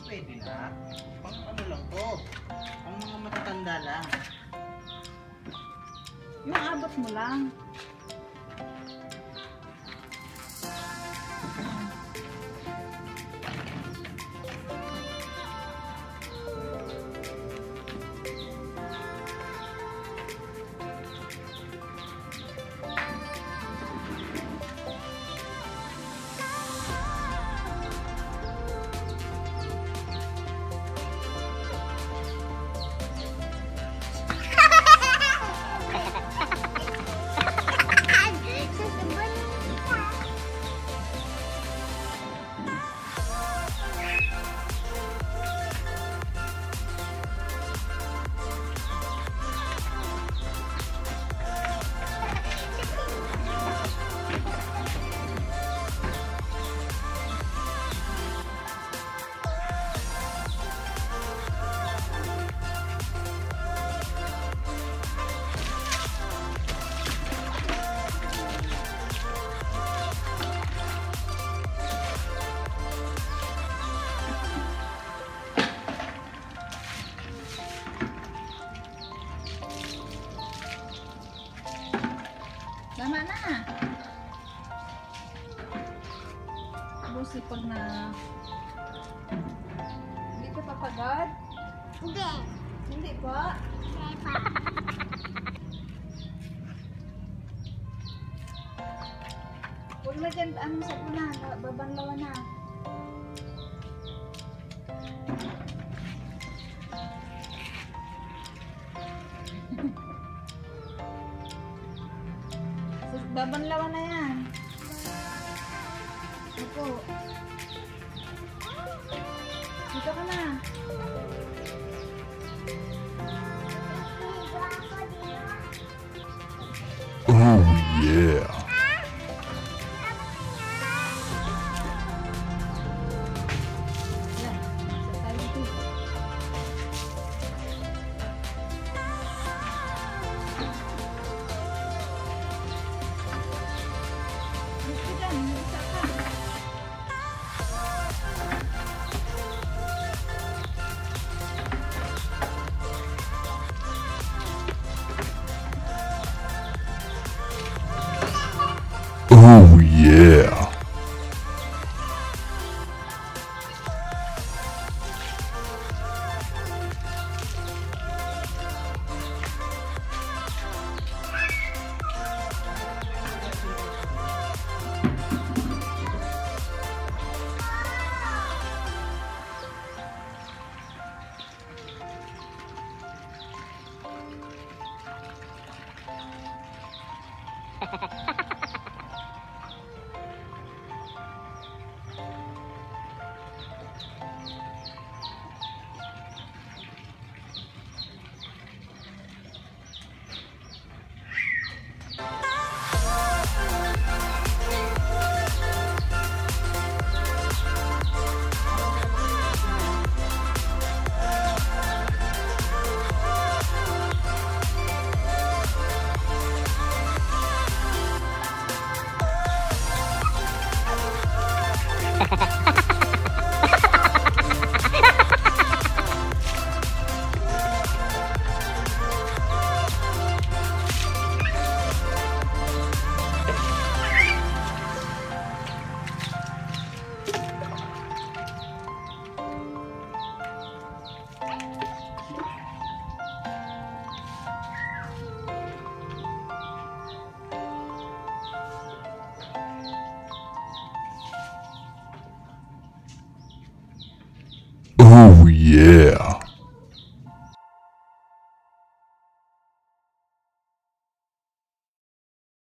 pwede na. Pang ano lang to. Pang mga matatanda lang. Yung abot mo lang. Tama na. Busi pag na... Hindi ka papagod? Hindi. Hindi pa? Hindi pa. Huwag na dyan, ano sa po na, babanlawan na. Babanlawan na yan. Opo. Dito ka na. Oh yeah. Yan. Sa tayo dito. Dito dyan. Isa ka. Oh yeah. Oh yeah.